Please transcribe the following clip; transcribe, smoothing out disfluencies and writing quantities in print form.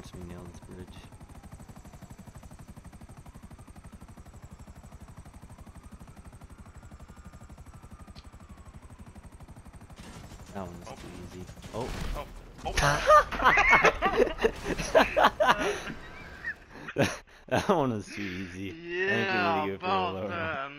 watch me nail this bridge. That one was too easy. Oh. Oh. That one was too easy. Yeah, about that.